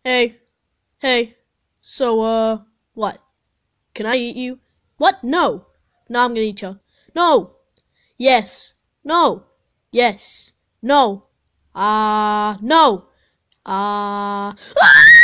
Hey, hey. So, what? Can I eat you? What? No. No, I'm gonna eat you. No. Yes. No. Yes. No. No. Ah.